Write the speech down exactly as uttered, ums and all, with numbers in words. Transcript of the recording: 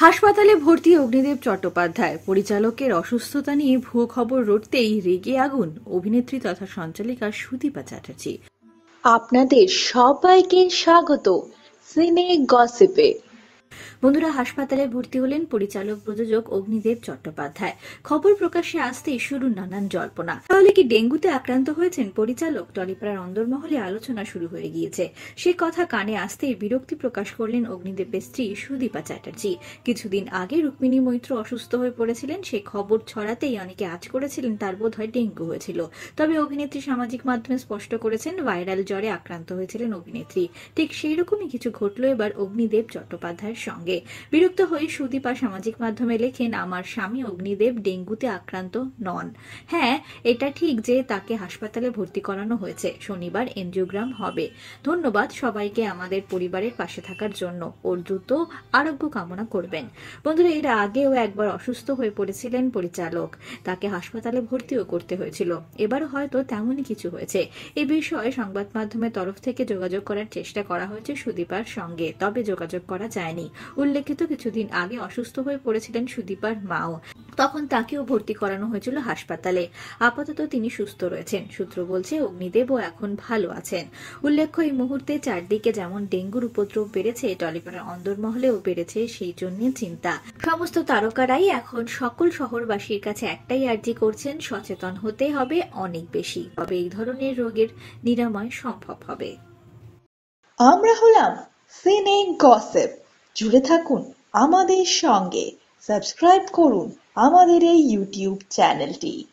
হাসপাতালে ভর্তি অগ্নিদেব চট্টোপাধ্যায়। পরিচালকের অসুস্থতা নিয়ে ভুয়ো খবর রটতেই রেগে আগুন অভিনেত্রী তথা সঞ্চালিকা সুদীপা চ্যাটার্জি। আপনাদের সবাইকে স্বাগত সিনে গসিপে। বন্ধুরা, হাসপাতালে ভর্তি হলেন পরিচালক প্রযোজক অগ্নিদেব চট্টোপাধ্যায়। খবর প্রকাশ্যে আসতেই শুরু নানান জল্পনা। তাহলে কি ডেঙ্গুতে আক্রান্ত হয়েছেন পরিচালক? টলিপাড়ার অন্দরমহলে আলোচনা শুরু হয়ে গিয়েছে। সে কথা কানে আসতেই বিরক্তি প্রকাশ করলেন অগ্নিদেবের স্ত্রী সুদীপা চ্যাটার্জি। কিছুদিন আগে রুক্মিণী মৈত্র অসুস্থ হয়ে পড়েছিলেন। সে খবর ছড়াতেই অনেকে আজ করেছিলেন তার বোধ হয় ডেঙ্গু হয়েছিল। তবে অভিনেত্রী সামাজিক মাধ্যমে স্পষ্ট করেছেন ভাইরাল জ্বরে আক্রান্ত হয়েছিলেন অভিনেত্রী। ঠিক সেই রকমই কিছু ঘটল এবার অগ্নিদেব চট্টোপাধ্যায়ের সঙ্গে। বিরক্ত হয়ে সুদীপা সামাজিক মাধ্যমে লেখেন, আমার স্বামী অগ্নিদেব ডেঙ্গুতে আক্রান্ত নন। হ্যাঁ, এটা ঠিক যে তাকে হাসপাতালে ভর্তি করানো হয়েছে। শনিবার এনজিওগ্রাম হবে। ধন্যবাদ সবাইকে আমাদের পরিবারের পাশে থাকার জন্য। ওর দ্রুত আরোগ্য কামনা করবেন। বন্ধুরা, এর আগেও একবার অসুস্থ হয়ে পড়েছিলেন পরিচালক। তাকে হাসপাতালে ভর্তিও করতে হয়েছিল। এবারও হয়তো তেমনই কিছু হয়েছে। এ বিষয়ে সংবাদ মাধ্যমের তরফ থেকে যোগাযোগ করার চেষ্টা করা হয়েছে সুদীপার সঙ্গে, তবে যোগাযোগ করা যায়নি। উল্লেখিত কিছুদিন আগে অসুস্থ হয়ে পড়েছিলেন সুদীপার মাও। তখন তাকেও ভর্তি করানো হয়েছিল হাসপাতালে। আপাতত তিনি সুস্থ রয়েছেন। সূত্র বলছে অগ্নিদেবও এখন ভালো আছেন। উল্লেখ্য, এই মুহূর্তে চারদিকে যেমন ডেঙ্গুর উপদ্রব বেড়েছে, টলিপাড়ার অন্দরমহলেও বেড়েছে সেই জন্য চিন্তা। সমস্ত তারকারাই এখন সকল শহরবাসীর কাছে একটাই আর্জি করছেন, সচেতন হতে হবে অনেক বেশি। তবে এই ধরনের রোগের নিরাময় সম্ভব হবে। আমরা হলাম সিনে গসিপ। জুড়ে থাকুন আমাদের সঙ্গে, সাবস্ক্রাইব করুন আমাদের এই ইউটিউব চ্যানেলটি।